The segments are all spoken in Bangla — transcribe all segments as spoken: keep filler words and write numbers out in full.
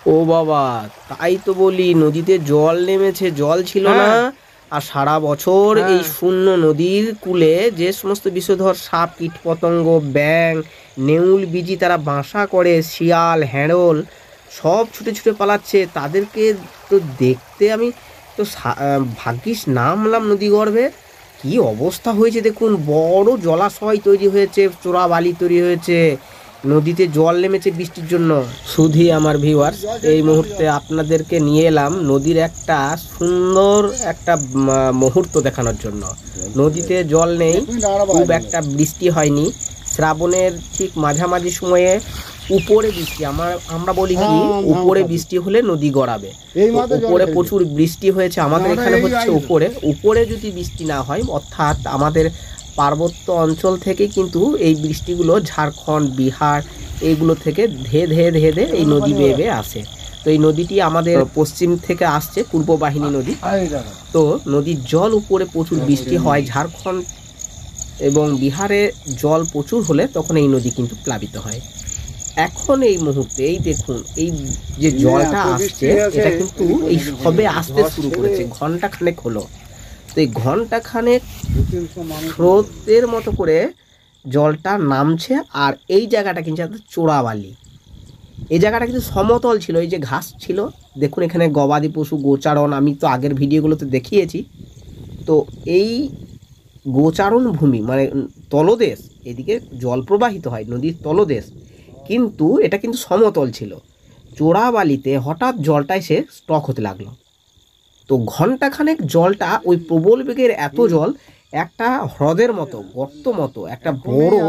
ও বাবা, তাই তো বলি, নদীতে জল নেমেছে, জল ছিল না। আর সারা বছর এই শূন্য নদীর কূলে যে সমস্ত বিষধর সাপ, কীটপতঙ্গ, ব্যাঙ, নেউল বিজি তারা বাসা করে, শিয়াল, হেঁড়ল সব ছুটে ছুটে পালাচ্ছে। তাদেরকে তো দেখতে আমি তো ভাগ্যিস নামলাম নদী গর্ভে। কি অবস্থা হয়েছে দেখুন, বড় জলাশয় তৈরি হয়েছে, চোরা বালি তৈরি হয়েছে, নদীতে জল নেমেছে বৃষ্টির জন্য। শুধু আমার ভিউয়ার্স, এই মুহূর্তে আপনাদেরকে নিয়ে এলাম নদীর একটা সুন্দর একটা মুহূর্ত দেখানোর জন্য। নদীতে জল নেই, খুব একটা বৃষ্টি হয়নি, শ্রাবণের ঠিক মাঝামাঝি সময়ে উপরে বৃষ্টি। আমার আমরা বলি কি, উপরে বৃষ্টি হলে নদী গড়াবে। উপরে প্রচুর বৃষ্টি হয়েছে, আমাদের এখানে হচ্ছে উপরে। উপরে যদি বৃষ্টি না হয়, অর্থাৎ আমাদের পার্বত্য অঞ্চল থেকে কিন্তু এই বৃষ্টিগুলো ঝাড়খণ্ড, বিহার এইগুলো থেকে ধে ধে ধে ধে এই নদী বেয়ে বেয়ে আসে। তো এই নদীটি আমাদের পশ্চিম থেকে আসছে, পূর্ব বাহিনী নদী। তো নদীর জল উপরে প্রচুর বৃষ্টি হয়, ঝাড়খণ্ড এবং বিহারে জল প্রচুর হলে তখন এই নদী কিন্তু প্লাবিত হয়। এখন এই মুহূর্তে এই দেখুন, এই যে জলটা আসছে এটা কিন্তু এই সবে আসতে শুরু করেছে, ঘন্টা খানেক হলো। তো এই ঘন্টা খানেক স্রোতের মতো করে জলটা নামছে। আর এই জায়গাটা কিন্তু একটা চোরাবালি, এই জায়গাটা কিন্তু সমতল ছিল, এই যে ঘাস ছিল দেখুন, এখানে গবাদি পশু গোচারণ আমি তো আগের ভিডিওগুলোতে দেখিয়েছি। তো এই গোচারণ ভূমি মানে তলদেশ, এদিকে জল প্রবাহিত হয়, নদীর তলদেশ, কিন্তু এটা কিন্তু সমতল ছিল। চোরাবালিতে হঠাৎ জলটা এসে স্টক হতে লাগলো। তো ঘন্টাখানেক জলটা ওই প্রবল বেগের এত জল একটা হ্রদের মতো, গর্ত মতো একটা বড়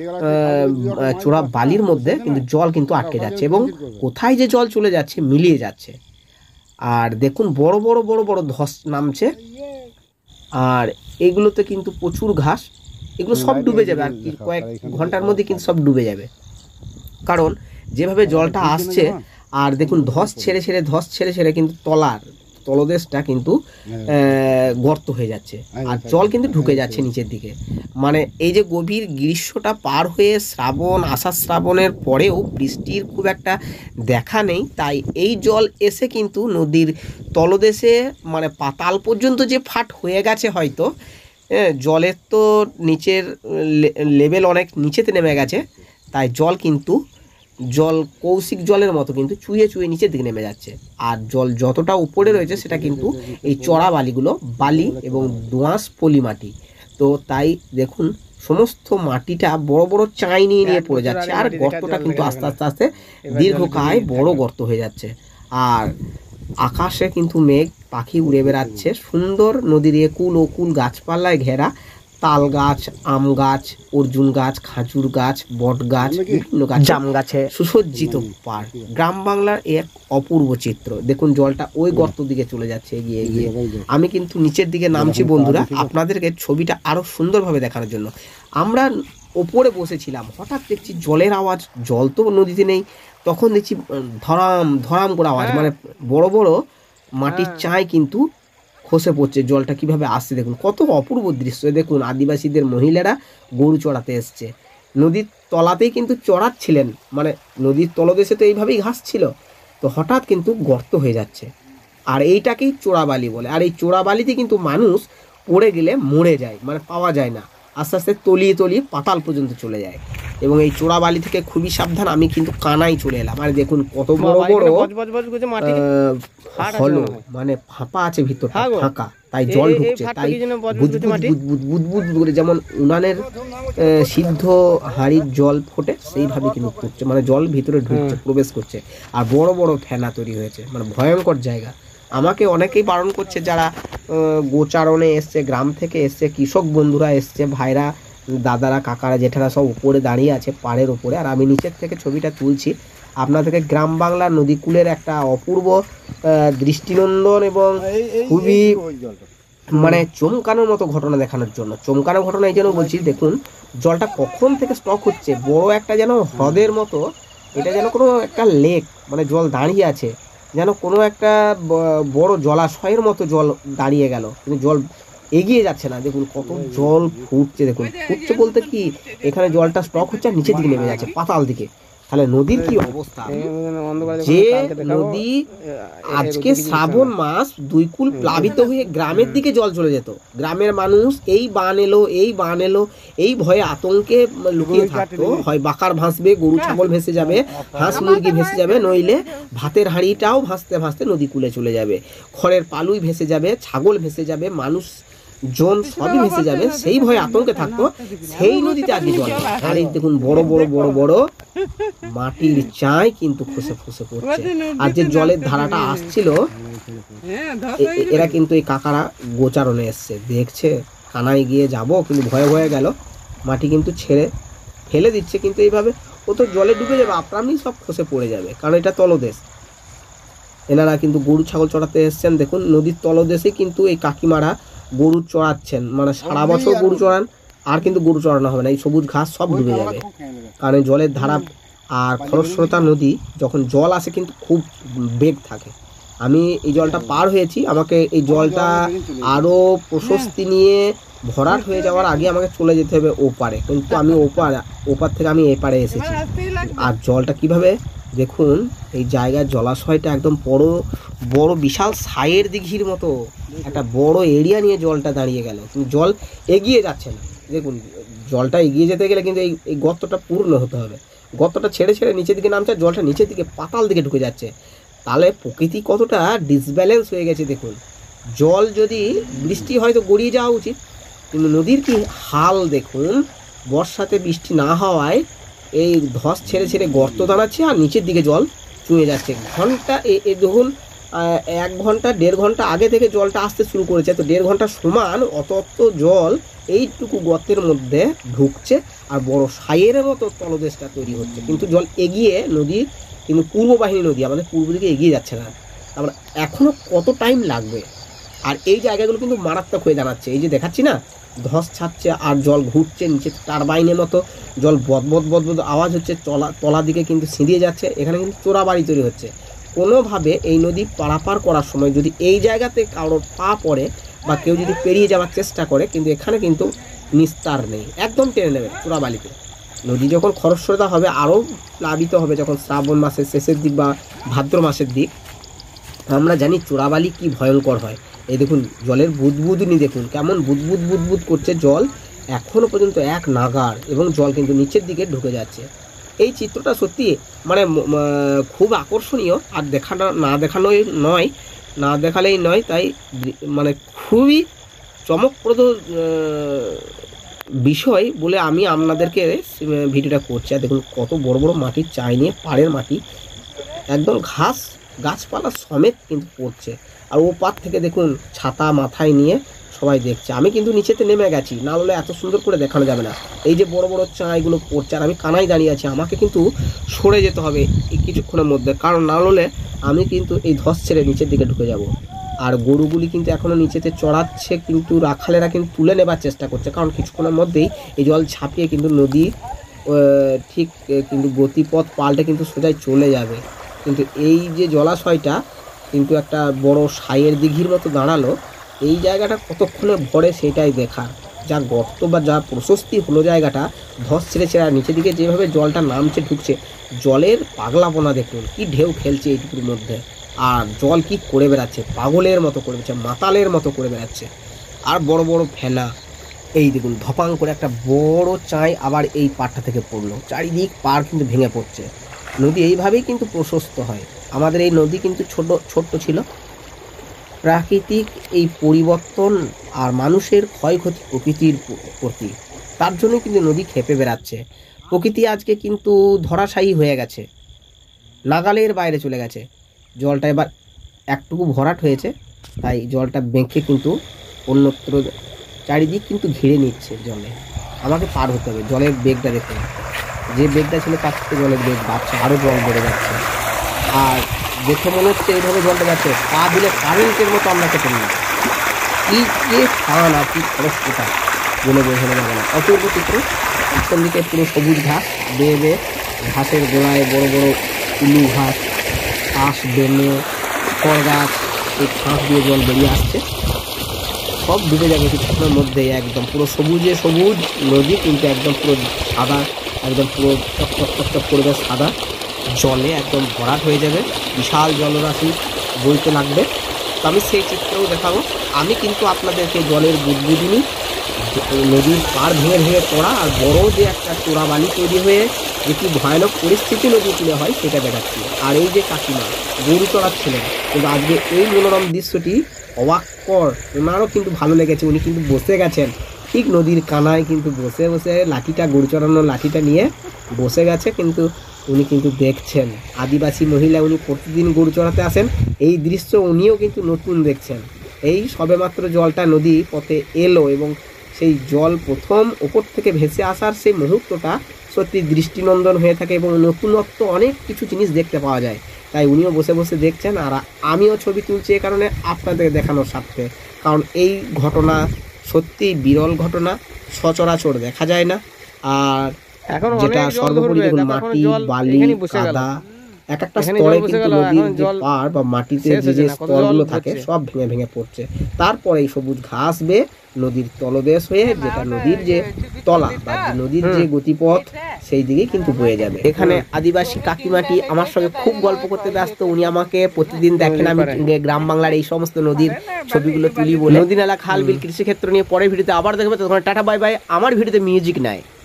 চোরা বালির মধ্যে কিন্তু জল কিন্তু আটকে যাচ্ছে, এবং কোথায় যে জল চলে যাচ্ছে মিলিয়ে যাচ্ছে। আর দেখুন বড় বড় বড় বড় ধস নামছে, আর এগুলোতে কিন্তু প্রচুর ঘাস, এগুলো সব ডুবে যাবে আর কি কয়েক ঘন্টার মধ্যে কিন্তু সব ডুবে যাবে, কারণ যেভাবে জলটা আসছে। আর দেখুন ধস ছেড়ে ছেড়ে ধস ছেড়ে ছেড়ে কিন্তু তলার তলদেশটা কিন্তু গর্ত হয়ে যাচ্ছে, আর জল কিন্তু ঢুকে যাচ্ছে নিচের দিকে। মানে এই যে গভীর গ্রীষ্মটা পার হয়ে শ্রাবণ, আষাঢ় শ্রাবণের পরেও বৃষ্টির খুব একটা দেখা নেই, তাই এই জল এসে কিন্তু নদীর তলদেশে মানে পাতাল পর্যন্ত যে ফাট হয়ে গেছে হয়তো, জলের তো নিচের লেভেল অনেক নিচেতে নেমে গেছে, তাই জল কিন্তু জল কৌশিক জলের মতো কিন্তু চুয়ে চুয়ে নিচের দিকে নেমে যাচ্ছে। আর জল যতটা উপরে রয়েছে সেটা কিন্তু এই চড়া বালিগুলো বালি এবং দোআঁশ পলি মাটি। তো তাই দেখুন সমস্ত মাটিটা বড় বড় চাই নিয়ে নিয়ে পড়ে যাচ্ছে, আর গর্তটা কিন্তু আস্তে আস্তে আস্তে দীর্ঘকায় বড় গর্ত হয়ে যাচ্ছে। আর আকাশে কিন্তু মেঘ, পাখি উড়ে বেড়াচ্ছে, সুন্দর নদীর একুল ওকুল গাছপালায় ঘেরা, তাল গাছ, আম গাছ, অর্জুন গাছ, খাজুর গাছ, বট গাছ, বিভিন্ন গাছ, জাম গাছে সুসজ্জিত পার্ক। গ্রাম বাংলার এক অপূর্ব চিত্র। দেখুন জলটা ওই গর্ত দিকে চলে যাচ্ছে এগিয়ে এগিয়ে। আমি কিন্তু নিচের দিকে নামছি বন্ধুরা, আপনাদেরকে ছবিটা আরো সুন্দরভাবে দেখানোর জন্য। আমরা ওপরে বসেছিলাম, হঠাৎ দেখছি জলের আওয়াজ, জল তো নদীতে নেই, তখন দেখছি ধরাম ধরাম করে আওয়াজ, মানে বড় বড় মাটির চাই কিন্তু খসে পড়ছে, জলটা কিভাবে আসছে দেখুন, কত অপূর্ব দৃশ্য। দেখুন আদিবাসীদের মহিলারা গরু চড়াতে এসছে, নদীর তলাতেই কিন্তু চড়াচ্ছিলেন, মানে নদীর তলদেশে তো এইভাবেই ঘাস ছিল, তো হঠাৎ কিন্তু গর্ত হয়ে যাচ্ছে। আর এইটাকেই চোরাবালি বলে। আর এই চোরাবালিতে কিন্তু মানুষ পড়ে গেলে মরে যায়, মানে পাওয়া যায় না, আস্তে আস্তে তলিয়ে তলিয়ে পাতাল পর্যন্ত চলে যায়। এবং এই চোরাবালি থেকে খুবই সাবধান, আমি কিন্তু কানাই চলে এলাম। আর দেখুন কত বড় বড় হলো, মানে ফাঁপা আছে ভিতর, ফাঁকা, তাই জল ঢুকছে, তাই বুদবুদ করে যেমন উনানের সিদ্ধ হাঁড়ির জল ফোটে সেইভাবে কিন্তু ফুটছে, মানে জল ভিতরে ঢুকছে, প্রবেশ করছে, আর বড় বড় ফেনা তৈরি হয়েছে, মানে ভয়ঙ্কর জায়গা। আমাকে অনেকেই বারণ করছে, যারা গোচারণে এসছে, গ্রাম থেকে এসছে, কৃষক বন্ধুরা এসছে, ভাইরা, দাদারা, কাকারা, জেঠারা সব উপরে দাঁড়িয়ে আছে পাড়ের উপরে, আর আমি নিচের থেকে ছবিটা তুলছি আপনাদেরকে গ্রাম বাংলার নদীকূলের একটা অপূর্ব দৃষ্টিনন্দন এবং খুবই মানে চমকানোর মতো ঘটনা দেখানোর জন্য। চমকানো ঘটনা এই জন্য বলছি, দেখুন জলটা কখন থেকে স্টক হচ্ছে, বড় একটা যেন হ্রদের মতো, এটা যেন কোনো একটা লেক, মানে জল দাঁড়িয়ে আছে, যেন কোনো একটা বড় জলাশয়ের মতো জল দাঁড়িয়ে গেল, কিন্তু জল এগিয়ে যাচ্ছে না। দেখুন কত জল ফুটছে, দেখুন ফুটছে বলতে কি, এখানে জলটা স্টক হচ্ছে আর নিচের দিকে নেমে যাচ্ছে পাতাল দিকে, তাহলে নদীর কি অবস্থা, যে নদী আজকে শ্রাবণ মাস দুই কুল প্লাবিত হয়ে গ্রামের দিকে জল চলে যেত, গ্রামের মানুষ এই বান এলো এই বান এলো এই ভয়ে আতঙ্কে লুকিয়ে থাকতো, হয় বাকার ভাসবে, গরু ছাগল ভেসে যাবে, হাঁস মুরগি ভেসে যাবে, নইলে ভাতের হাঁড়িটাও ভাসতে ভাসতে নদী কূলে চলে যাবে, খড়ের পালুই ভেসে যাবে, ছাগল ভেসে যাবে, মানুষ জন সবই ভেসে যাবে, সেই ভয়ে আতঙ্কে থাকতো। সেই নদীতে আজকে জল, আর এই দেখুন বড় বড় বড় বড় মাটির চাই কিন্তু খসে খসে পড়ছে। আর যে জলের ধারাটা আসছিল, এরা কিন্তু এই কাকারা গোচারণে এসছে, দেখছে কানায় গিয়ে যাব, কিন্তু ভয়ে ভয়ে গেল, মাটি কিন্তু ছেড়ে ফেলে দিচ্ছে, কিন্তু এইভাবে ও তো জলে ডুবে যাবে, আপনি সব খসে পড়ে যাবে, কারণ এটা তলদেশ। এনারা কিন্তু গরু ছাগল চড়াতে এসছেন, দেখুন নদীর তলদেশে কিন্তু এই কাকিমারা গরু চড়াচ্ছেন, মানে সারা বছর গরু চড়ান, আর কিন্তু গরু চড়ানো হবে না, এই সবুজ ঘাস সব ডুবে যাবে, কারণ জলের ধারা আর খরস্রোতা নদী যখন জল আসে কিন্তু খুব বেগ থাকে। আমি এই জলটা পার হয়েছি, আমাকে এই জলটা আরও প্রশস্তি নিয়ে ভরাট হয়ে যাওয়ার আগে আমাকে চলে যেতে হবে ওপারে, কিন্তু আমি ওপার ওপার থেকে আমি এপারে এসেছি। আর জলটা কিভাবে দেখুন, এই জায়গার জলাশয়টা একদম বড় বড় বিশাল সাইয়ের দিঘির মতো একটা বড় এরিয়া নিয়ে জলটা দাঁড়িয়ে গেল, কিন্তু জল এগিয়ে যাচ্ছে না। দেখুন জলটা এগিয়ে যেতে গেলে কিন্তু এই এই গর্তটা পূর্ণ হতে হবে, গর্তটা ছেড়ে ছেড়ে নিচের দিকে নামছে, জলটা নিচের দিকে পাতাল দিকে ঢুকে যাচ্ছে, তাহলে প্রকৃতি কতটা ডিসব্যালেন্স হয়ে গেছে দেখুন। জল যদি বৃষ্টি হয়তো গড়িয়ে যাওয়া উচিত, কিন্তু নদীর কি হাল দেখুন, বর্ষাতে বৃষ্টি না হওয়ায় এই ধস ছেড়ে ছেড়ে গর্ত দাঁড়াচ্ছে, আর নিচের দিকে জল চুঁয়ে যাচ্ছে। ঘন্টা এ দেখুন এক ঘন্টা দেড় ঘন্টা আগে থেকে জলটা আসতে শুরু করেছে, তো দেড় ঘন্টা সমান অত অত জল এইটুকু গর্তের মধ্যে ঢুকছে, আর বড় সাইয়ের মতো তলদেশটা তৈরি হচ্ছে, কিন্তু জল এগিয়ে নদীর কিন্তু পূর্ব বাহিনী নদী আমাদের পূর্ব দিকে এগিয়ে যাচ্ছে না, তারপরে এখনও কত টাইম লাগবে। আর এই জায়গাগুলো কিন্তু মারাত্মক হয়ে দাঁড়াচ্ছে, এই যে দেখাচ্ছি না, ধস ছাড়ছে আর জল ঘুরছে, নিচে টারবাইনের মতো জল বদবদ বদবদ আওয়াজ হচ্ছে, তলা তলা দিকে কিন্তু ছিঁড়িয়ে যাচ্ছে, এখানে কিন্তু চোরা বাড়ি তৈরি হচ্ছে। কোনোভাবে এই নদী পারাপার করার সময় যদি এই জায়গাতে কারোর পা পড়ে বা কেউ যদি পেরিয়ে যাওয়ার চেষ্টা করে, কিন্তু এখানে কিন্তু নিস্তার নেই, একদম টেনে নেবে চোরাবালিতে। নদী যখন খরস্রোতা হবে আরও প্লাবিত হবে, যখন শ্রাবণ মাসের শেষের দিক বা ভাদ্র মাসের দিক, আমরা জানি চোরাবালি কি ভয়ঙ্কর হয়। এই দেখুন জলের বুদবুদনি দেখুন কেমন বুদবুদ বুদবুদ করছে জল, এখনও পর্যন্ত এক নাগার, এবং জল কিন্তু নিচের দিকে ঢুকে যাচ্ছে। এই চিত্রটা সত্যি মানে খুব আকর্ষণীয়, আর দেখানো না দেখানোই নয়, না দেখালেই নয়, তাই মানে খুবই চমকপ্রদ বিষয় বলে আমি আপনাদেরকে ভিডিওটা করছি। আর দেখুন কত বড় বড় মাটির চাই নিয়ে, পাড়ের মাটি একদম ঘাস গাছপালা সমেত কিন্তু পড়ছে, আর ও পার থেকে দেখুন ছাতা মাথায় নিয়ে সবাই দেখছে। আমি কিন্তু নিচেতে নেমে গেছি, না হলে এত সুন্দর করে দেখানো যাবে না। এই যে বড় বড় চাঁইগুলো পড়ছে, আর আমি কানায় দাঁড়িয়ে আছি, আমাকে কিন্তু সরে যেতে হবে এই কিছুক্ষণের মধ্যে, কারণ না হলে আমি কিন্তু এই ধস ছেড়ে নিচের দিকে ঢুকে যাব। আর গরুগুলি কিন্তু এখনও নিচেতে চড়াচ্ছে, কিন্তু রাখালেরা কিন্তু তুলে নেবার চেষ্টা করছে, কারণ কিছুক্ষণের মধ্যেই এই জল ছাপিয়ে কিন্তু নদী ঠিক কিন্তু গতিপথ পাল্টে কিন্তু সোজাই চলে যাবে। কিন্তু এই যে জলাশয়টা কিন্তু একটা বড় সাইয়ের দিঘির মতো দাঁড়ালো, এই জায়গাটা কতক্ষণে ভরে সেটাই দেখার। যা গর্ত বা যা প্রশস্তি হলো জায়গাটা, ধস ছেড়ে ছেড়ে নিচের দিকে যেভাবে জলটা নামছে ঢুকছে, জলের পাগলাপনা দেখুন, কি ঢেউ খেলছে এইটুকুর মধ্যে, আর জল কি করে বেড়াচ্ছে, পাগলের মতো করে বেড়াচ্ছে, মাতালের মতো করে বেড়াচ্ছে। আর বড় বড় ফেনা, এই দেখুন ধপাং করে একটা বড় চাই আবার এই পাড়টা থেকে পড়লো, চারিদিক পাড় কিন্তু ভেঙে পড়ছে। নদী এইভাবেই কিন্তু প্রশস্ত হয়। আমাদের এই নদী কিন্তু ছোট ছোট্ট ছিল, প্রাকৃতিক এই পরিবর্তন আর মানুষের ক্ষয়ক্ষতি প্রকৃতির প্রতি, তার জন্য কিন্তু নদী খেপে বেড়াচ্ছে। প্রকৃতি আজকে কিন্তু ধরাশায়ী হয়ে গেছে, নাগালের বাইরে চলে গেছে। জলটা এবার একটুকু ভরাট হয়েছে, তাই জলটা বেঁকে কিন্তু অন্যত্র চারিদিক কিন্তু ঘিরে নিচ্ছে জলে। আমাকে পার হতে হবে, জলের বেগটা দেখুন, যে বেগটা ছিল তার থেকে জলের বেগ বাড়ছে, আরও জল বেড়ে যাচ্ছে। আর দেখে মনে হচ্ছে এইভাবে জলটা যাচ্ছে, পা দিলে কারেন্টের মতো আমরা কেটে নিই। কি যে ফান আর কি খরস্রোতা বলে বোঝানো যাবে না, অপূর্ব চিত্র। পিছন দিকে পুরো সবুজ ঘাস, বেয়ে বেয়ে ঘাসের গোড়ায় বড় বড় উলু ঘাস, ঘাস বেনে খড় গাছ, এই ঘাস দিয়ে জল বেরিয়ে আসছে। সব ডুবে যাবে কিছুক্ষণের মধ্যে, একদম পুরো সবুজে সবুজ নদী, কিন্তু একদম পুরো সাদা, একদম পুরো চকচক চকচক করবে সাদা জলে, একদম ভরাট হয়ে যাবে, বিশাল জলরাশি বইতে লাগবে। তো আমি সেই চিত্রও দেখাবো। আমি কিন্তু আপনাদেরকে জলের বুদবুদিনী, নদীর পাড় ভেঙে ভেঙে পড়া আর বড় যে একটা চোরা বালি তৈরি হয়ে যে কি ভয়ানক পরিস্থিতি নদী তুলে হয় সেটা দেখাচ্ছি। আর এই যে কাকিমা গরু চড়াচ্ছিলেন, কিন্তু আজকে এই মনোরম দৃশ্যটি অবাককর, ওনারও কিন্তু ভালো লেগেছে। উনি কিন্তু বসে গেছেন ঠিক নদীর কানায়, কিন্তু বসে বসে লাঠিটা, গরু চড়ানোর লাঠিটা নিয়ে বসে গেছে, কিন্তু উনি কিন্তু দেখছেন। আদিবাসী মহিলা, উনি প্রতিদিন গরু চড়াতে আসেন, এই দৃশ্য উনিও কিন্তু নতুন দেখছেন। এই সবেমাত্র জলটা নদী পথে এলো এবং সেই জল প্রথম ওপর থেকে ভেসে আসার সেই মুহূর্তটা সত্যি দৃষ্টিনন্দন হয়ে থাকে এবং নতুনত্ব অনেক কিছু জিনিস দেখতে পাওয়া যায়। তাই উনিও বসে বসে দেখছেন, আর আমিও ছবি তুলছি এ কারণে আপনাদের দেখানোর স্বার্থে। কারণ এই ঘটনা সত্যিই বিরল ঘটনা, সচরাচর দেখা যায় না। আর যেটা সর্বোপরি দেখুন, মাটি, বালি, কাদা, এক একটা স্তরে কিন্তু নদীর যে পাড় বা মাটিতে যে যে স্তরগুলো থাকে সব ভেঙে ভেঙে পড়ছে। তারপরে এই সবুজ ঘাস বেয়ে নদীর তলদেশ হয়ে, যেটা নদীর যে তলা বা নদীর যে গতিপথ সেই দিকে কিন্তু বয়ে যাবে। এখানে আদিবাসী কাকিমাটি আমার সঙ্গে খুব গল্প করতে ব্যস্ত। উনি আমাকে প্রতিদিন দেখেন আমি গ্রাম বাংলার এই সমস্ত নদীর ছবিগুলো তুলি বলে। নদী নালা, খাল, বিল, কৃষিক্ষেত্র নিয়ে পরের ভিডিওতে আবার দেখবে। তখন টাটা বাই বাই। আমার ভিডিওতে মিউজিক নাই।